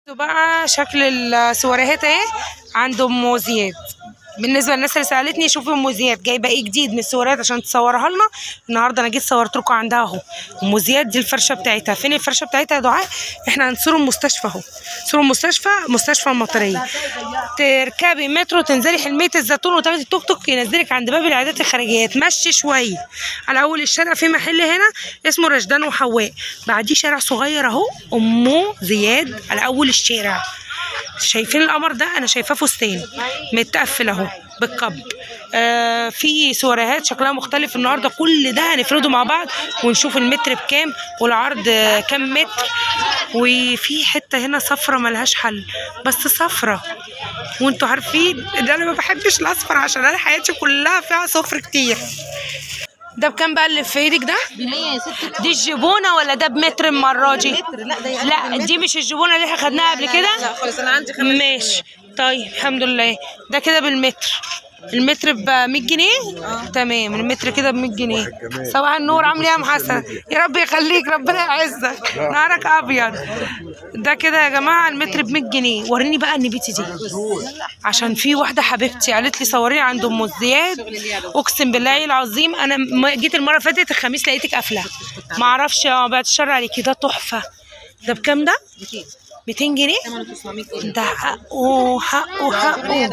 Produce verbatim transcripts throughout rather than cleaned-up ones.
بقى شكل السواريهات اهي عند ام زياد. بالنسبه للناس اللي سالتني شوفي ام زياد جايبه ايه جديد من السواريهات عشان تصورها لنا النهارده. انا جيت صورت لكم عندها اهو. ام زياد دي الفرشه بتاعتها. فين الفرشه بتاعتها يا دعاء؟ احنا هنصور المستشفى اهو. صوروا المستشفى، مستشفى المطريه. تركبي مترو تنزلي حلميه الزيتون وتاخدي التوك توك ينزلك عند باب العيادات الخارجيه. تمشي شويه على اول الشارع في محل هنا اسمه رشدان وحواء. بعديه شارع صغير اهو ام زياد على اول الشارع. شايفين القمر ده؟ انا شايفاه فستان متقفل اهو بالقب. آه في سواريهات شكلها مختلف النهارده. كل ده هنفرده مع بعض ونشوف المتر بكام والعرض كام متر. وفي حته هنا صفرة ملهاش حل بس صفرة، وانتوا عارفين ان انا ما بحبش الاصفر عشان انا حياتي كلها فيها صفر كتير. ده بكام بقى اللي في ايدك ده؟ بمية يا ست. دي الجبونه ولا ده بمتر المره دي؟ متر. لا ده يعني لا دي مش الجبونه اللي احنا خدناها قبل كده. لا خالص انا عندي خمس. ماشي طيب الحمد لله. ده كده بالمتر. المتر ب مية جنيه. اه تمام المتر كده ب مية جنيه. صباح النور، عامل ايه يا ام حسن؟ يا رب يخليك ربنا يعزك نهارك ابيض. ده كده يا جماعه المتر ب مية جنيه. وريني بقى النبيتي دي عشان في واحده حبيبتي قالت لي صوريني عند ام زياد. اقسم بالله العظيم انا جيت المره اللي فاتت الخميس لقيتك قافله ما اعرفش. اه بعد الشر عليكي. ده تحفه. ده بكام ده؟ ميتين جنيه. ده حقه حقه حقه.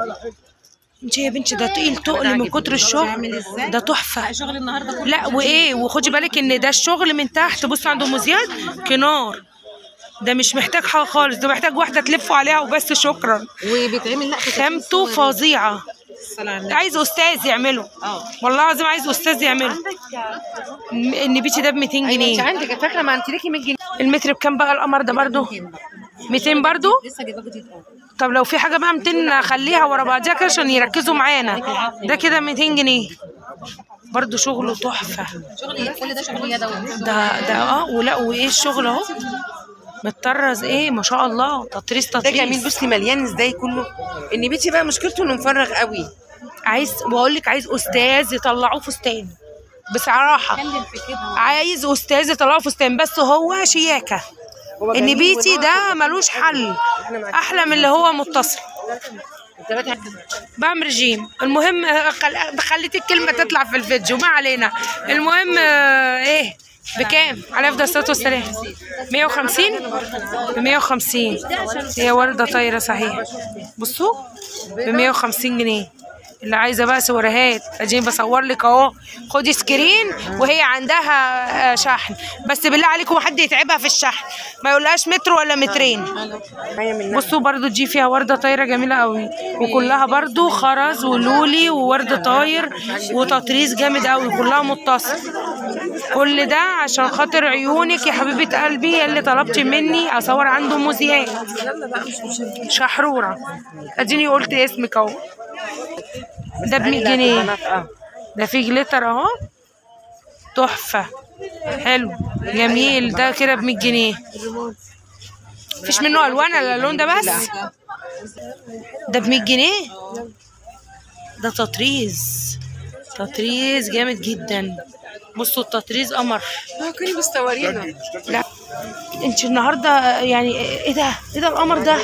انت يا بنتي ده تقيل تقل من كتر الشغل. ده تحفه شغل النهارده. لا وايه وخدي بالك ان ده الشغل من تحت. بصوا عند ام زياد كنار. ده مش محتاج حاجه خالص. ده محتاج واحده تلفوا عليها وبس شكرا. وبيتعمل لا خامته فظيعه. عايز استاذ يعمله. اه والله العظيم عايز استاذ يعمله. النبيتي ده ب ميتين جنيه. انت عندك فاكره ما انت ليكي مية جنيه. المتر بكام بقى القمر ده برضو؟ ميتين برضو. لسه جايباه جديد. طب لو في حاجه بقى ميتين خليها ورا بعضيها كده عشان يركزوا معانا. ده كده ميتين جنيه برضو. شغله تحفه. شغل كل ده شغل يدوي. ده ده اه ولا وايه الشغل اهو متطرز ايه ما شاء الله. تطريز تطريز. ده جميل. بصي مليان ازاي كله. ان بيتي بقى مشكلته انه مفرغ قوي. عايز بقول لك عايز استاذ يطلعوه فستان بصراحه. عايز استاذ يطلعوه فستان بس هو شياكه. النبيتي ده ملوش حل. احلى من اللي هو متصل. بعمل رجيم. المهم خليت الكلمه تطلع في الفيديو ما علينا. المهم ايه بكام؟ على افضل الصلاه والسلام. مية وخمسين. ب مية وخمسين. هي ورده طايره صحيح. بصوا ب مية وخمسين جنيه. اللي عايزه بقى سواريهات اديني بصور لك اهو. خدي سكرين وهي عندها شحن بس بالله عليكم حد يتعبها في الشحن ما يقولهاش متر ولا مترين. بصوا برضو دي فيها ورده طايره جميله قوي وكلها برضو خرز ولولي وورد طاير وتطريز جامد قوي كلها متصل. كل ده عشان خاطر عيونك يا حبيبه قلبي اللي طلبتي مني اصور عنده ام زياد شحروره. اديني قلت اسمك اهو. ده ب مية جنيه. ده فيه جليتر اهو تحفه حلو جميل. ده كده ب مية جنيه. مفيش منه الوان ولا اللون ده بس. ده ب مية جنيه. ده تطريز تطريز جامد جدا. بصوا التطريز قمر. اه كوني بتصورينا. لا انت النهارده يعني ايه ده ايه ده القمر ده؟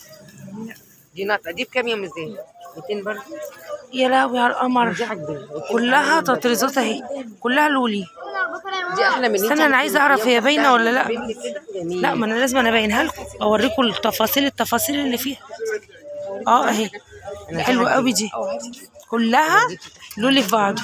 دي نقطه دي بكام يا ام زين؟ ميتين برضه. يا لهوي على القمر. كلها تطريزات اهي كلها لولي. دي احلى من استنى انا عايزه اعرف هي باينه ولا لا. لا ما انا لازم انا ابينها لكم اوريكم التفاصيل التفاصيل اللي فيها. اه اهي حلوه قوي دي كلها لولي في بعضه.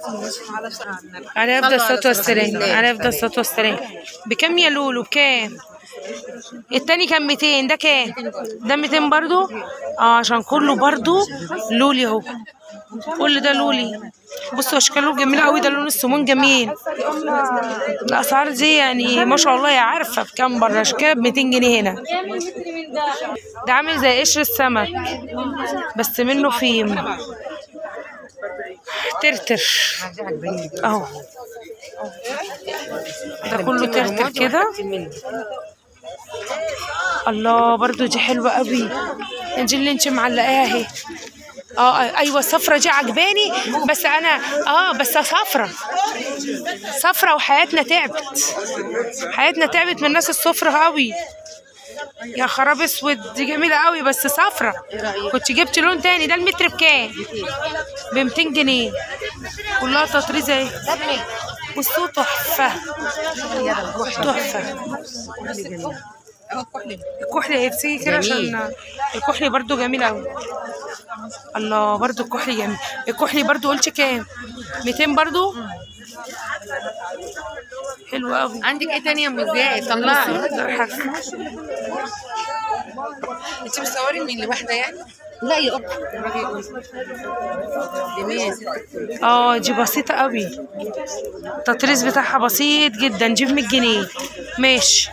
على افضل الصلاه والسلام. على افضل الصلاه والسلام. بكام يا لولو بكام؟ التاني كان ميتين. ده كام؟ ده ميتين برضو. اه عشان كله برضو لولي اهو. كل ده لولي. بصوا اشكاله جميله قوي. ده لون السمون جميل. الاسعار دي يعني ما شاء الله. يا عارفه بكام بره اشكال ب ميتين جنيه هنا. ده عامل زي قشر السمك بس منه فيم ترتر اهو. ده كله ترتر كده. الله برضو دي حلوه قوي. دي اللي انت معلقاها اهي. اه ايوه الصفرة دي عجباني بس انا اه بس صفرة صفرة وحياتنا تعبت. حياتنا تعبت من الناس الصفرة قوي. يا خراب اسود، دي جميله قوي بس صفرة. كنت جبت لون تاني. ده المتر بكام؟ ب ميتين جنيه. كلها تطريزه اهي. بصوا تحفه تحفه. الكحلي هيبسي كده عشان الكحلي برضو جميل قوي. الله، برضو الكحلي جميل. الكحلي برضو قلت كام؟ ميتين برضو. حلو قوي. عندك ايه تاني يا ام ازاي؟ طلعي. انت بتصوري من لوحده يعني؟ لا يا اختي الراجل يقول اه دي بسيطة قوي. التطريز بتاعها بسيط جدا. دي ب مية جنيه. ماشي.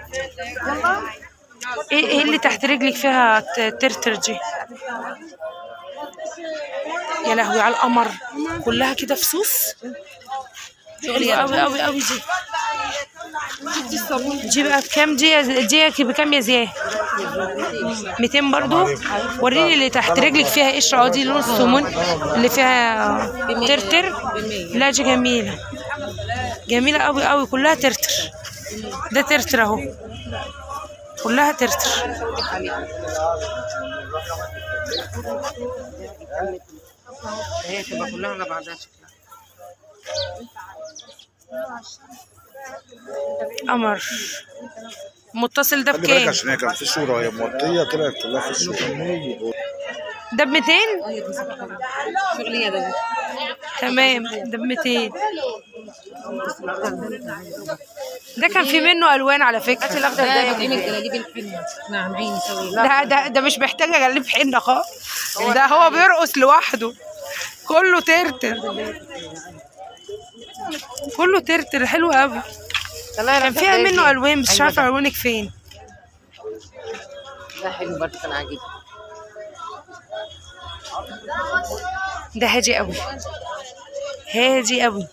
ايه ايه اللي تحت رجلك فيها ترتر دي؟ يا لهوي على القمر، كلها كده فصوص. حلوة قوي قوي قوي دي. دي بقى بكام دي؟ دي بكام يا زياد؟ ميتين برضو. وريني اللي تحت رجلك فيها قشرة. اه دي لون السمون اللي فيها ترتر. لا دي جميلة جميلة قوي قوي. كلها ترتر. ده ترتر اهو، كلها ترتر. هي تبقى كلها على بعضها شكلها. قمر متصل. ده خلي بالك بكام؟ عشان هي كانت في صورة وهي موطية طلعت كلها في الصورة. ده ب ميتين. شغليه ده. تمام. ده ب ميتين. ده كان في منه الوان على فكره. الاخضر ده بقيمه جلاليب الحنه. نعم عيني سوي. ده ده ده مش محتاج اجلب حنه خالص. ده هو بيرقص لوحده. كله ترتر كله ترتر. حلو قوي. كان فيها منه الوان بس مش عارفه الوانك فين. ده حلو برضه كان عاجبني. ده هادي قوي هادي قوي.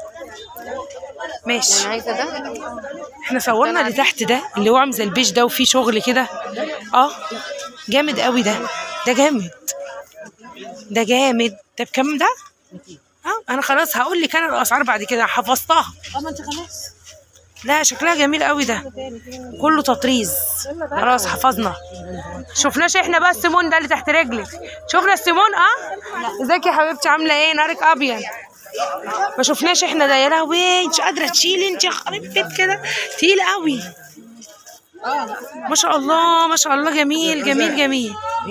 ماشي. انا عايزه ده. احنا صورنا اللي تحت ده اللي هو عامل زي البيج ده وفيه شغل كده. اه جامد قوي ده. ده جامد ده جامد. ده بكام ده؟ اه انا خلاص هقول لك انا الاسعار بعد كده حفظتها. اه ما انت خلاص. لا شكلها جميل قوي. ده كله تطريز. خلاص حفظنا. شفناش احنا بقى السيمون ده اللي تحت رجلك. شفنا السيمون. اه ازيك يا حبيبتي عامله ايه؟ نهارك ابيض. ما شفناش احنا ده. يا لهوي مش قادره تشيلي انت. خرب بيت كده تقيل قوي. ما شاء الله ما شاء الله. جميل جميل جميل.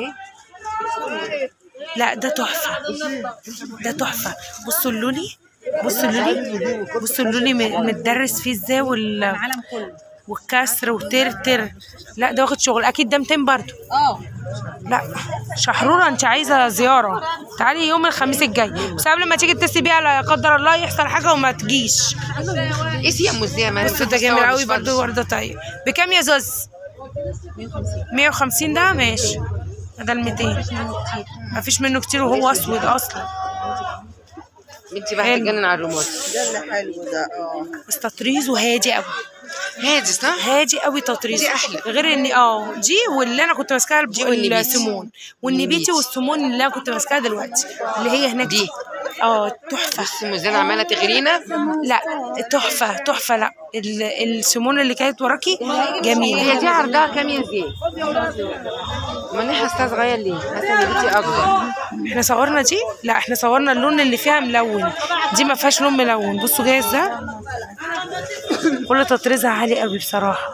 لا ده تحفه ده تحفه. بصوا اللولي بصوا اللولي بصوا اللولي متدرس فيه ازاي وال والكسر وترتر. لا ده واخد شغل اكيد. ده ميتين برضه. اه لا شحروره انت عايزه زياره تعالي يوم الخميس الجاي. بس قبل ما تيجي تتصلي بيها لا قدر الله يحصل حاجه وما تجيش. ايه يا ام ازاي؟ بص ده جميل قوي برضه. ورده طيب. بكام يا زوز؟ مية وخمسين. ده ماشي. ده ال ميتين. مفيش منه كتير وهو اسود اصلا. بنتي بقى هتتجنن على الريموت. ده اللي حلو ده. اه بس تطريزه هادي قوي. هادي صح؟ هادي قوي تطريز. دي احلى. غير ان اه دي واللي انا كنت ماسكاها السيمون والنبيتي والسيمون اللي انا كنت ماسكاها دلوقتي اللي هي هناك دي. اه تحفه. بس ميزان عماله تغرينا. لا تحفه تحفه. لا السيمون اللي كانت وراكي جميله. هي دي عرضها كام يا زين؟ ما انا حاسه صغير ليه؟ حاسه ان بنتي اكبر. احنا صورنا دي. لا احنا صورنا اللون اللي فيها ملون. دي ما فيهاش لون ملون. بصوا جاهز ده. كل تطريزها عالي قوي بصراحه.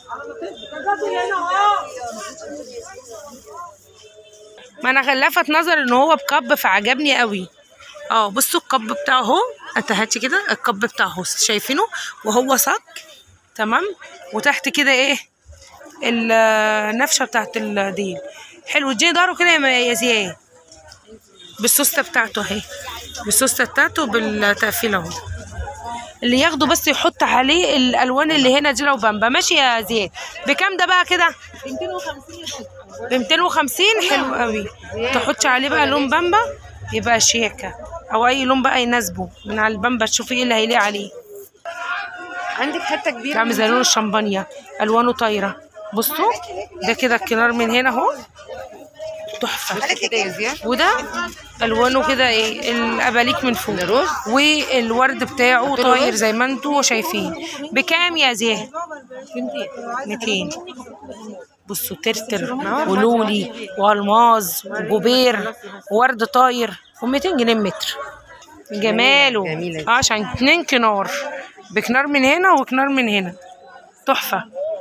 ما انا لفت نظر ان هو بكب فعجبني قوي. اه بصوا الكب بتاعه اهو. انتهتي كده الكب بتاعه اهو شايفينه وهو صك. تمام. وتحت كده ايه النفشه بتاعت الديل. حلو. اديني ضهره كده يا زياد بالسوسته بتاعته اهي. بالسوسته بتاعته بالتقفيله اهو. اللي ياخده بس يحط عليه الالوان اللي هنا دي لو بامبا. ماشي يا زياد. بكام ده بقى كده؟ ب ميتين وخمسين. حلو قوي. تحطي عليه بقى لون بامبا يبقى شياكه او اي لون بقى يناسبه من على البامبا. تشوفي ايه اللي هيليق عليه. عندك حته كبيره عامل زي لون الشمبانيا. الوانه طايره. بصوا ده كده الكنار من هنا اهو تحفه. وده الوانه كده ايه الاباليك من فوق والورد بتاعه طاير زي ما انتوا شايفين. بكام يا زياد؟ ميتين. بصوا ترتر ولولي والماظ وجوبير وورد طاير ومئتين جنيه المتر. جماله جميلة. اه عشان اتنين كنار، بكنار من هنا وكنار من هنا، تحفه.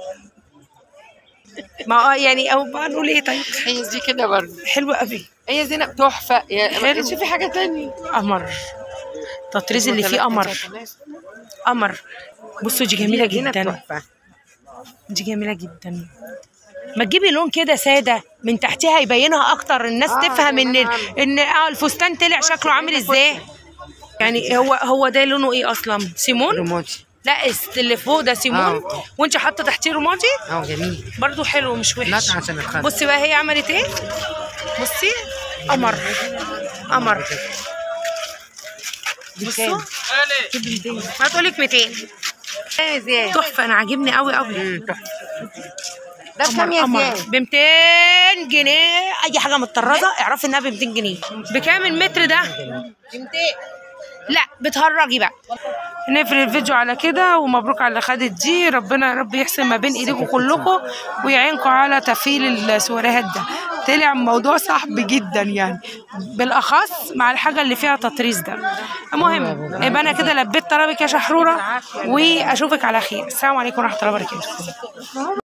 ما اه يعني او بقى نقول ايه طيب. هي دي كده برضه حلوه قوي. هي زينب تحفه. حلو. شوفي حاجه تانية. قمر، التطريز اللي فيه قمر قمر. بصوا دي جميله زينب جدا، تحفه. دي جميله جدا. ما تجيبي لون كده ساده من تحتها يبينها اكتر، الناس آه، تفهم ان نعم. ان اه الفستان طلع شكله عامل ازاي. يعني هو هو ده لونه ايه اصلا؟ سيمون؟ رمادي. لا اللي فوق ده سيمون. آه. وانت حاطه تحتيه رمادي اه جميل. برضو حلو مش وحش. نقطع عشان الخد. بصي بقى هي عملت ايه، بصي قمر قمر. بصوا ما تقولك مئتين. ايه زياد تحفه، انا عاجبني قوي قوي. امم تحفه. ده بكام يا زياد؟ ب مئتين جنيه. اي حاجه متطرزه اعرفي انها ب مئتين جنيه. بكام المتر ده؟ لا بتهرجي بقى. نقفل الفيديو على كده، ومبروك على اللي خدت دي. ربنا يا رب يحسن ما بين ايديكم كلكم ويعينكم على تفعيل السواريهات ده. طلع موضوع صعب جدا يعني، بالاخص مع الحاجه اللي فيها تطريز ده. المهم يبقى انا كده لبيت طلبك يا شحروره، واشوفك على خير. السلام عليكم ورحمه الله وبركاته.